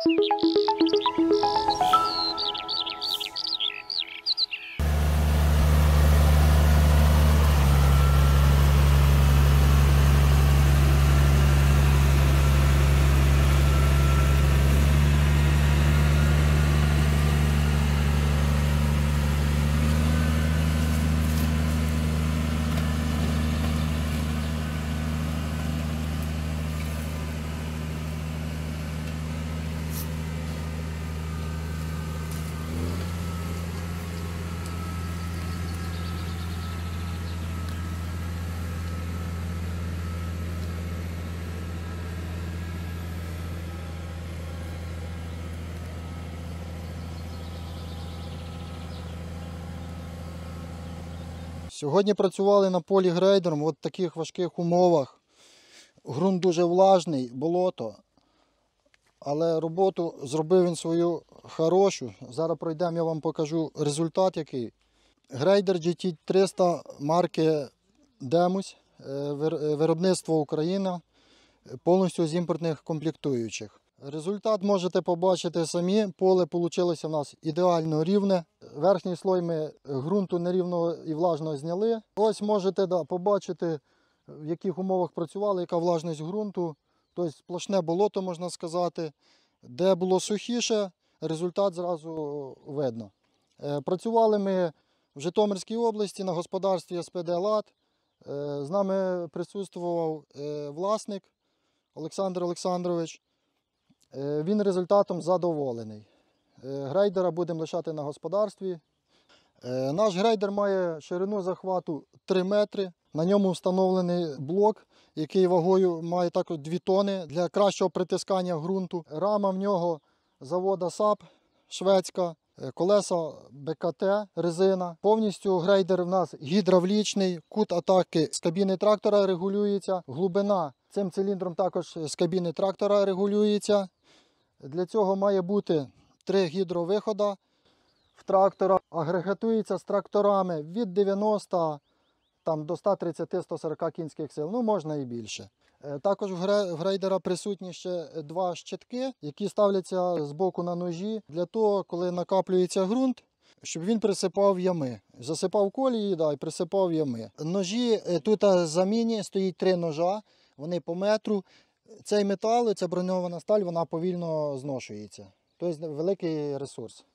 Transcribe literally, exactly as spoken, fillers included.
Сьогодні працювали на полі грейдером в таких важких умовах. Ґрунт дуже влажний, болото. Але роботу зробив він свою хорошу. Зараз пройдемо, я вам покажу результат який. Грейдер джі ті триста марки Демусь, виробництво Україна, повністю з імпортних комплектуючих. Результат можете побачити самі. Поле вийшло в нас ідеально рівне. Верхній слой ми ґрунту нерівного і влажного зняли. Ось можете да, побачити, в яких умовах працювали, яка влажність ґрунту. Тобто сплошне болото, можна сказати. Де було сухіше, результат зразу видно. Працювали ми в Житомирській області на господарстві ес пе де «Лад». З нами присутствував власник Олександр Олександрович. Він результатом задоволений. Грейдера будемо лишати на господарстві. Наш грейдер має ширину захвату три метри. На ньому встановлений блок, який вагою має також дві тони для кращого притискання ґрунту. Рама в нього завода САП шведська, колеса бе ка те, резина. Повністю грейдер в нас гідравлічний, кут атаки з кабіни трактора регулюється, глибина цим циліндром також з кабіни трактора регулюється. Для цього має бути три гідровиходи в трактора. Агрегатується з тракторами від дев'яноста там, до ста тридцяти - ста сорока кінських сил, ну можна і більше. Також в грейдера присутні ще два щитки, які ставляться з боку на ножі, для того, коли накаплюється ґрунт, щоб він присипав ями. Засипав колії, да, і присипав ями. Ножі, тут в заміні стоїть три ножа, вони по метру. Цей метал, ця броньована сталь, вона повільно зношується. Тобто великий ресурс.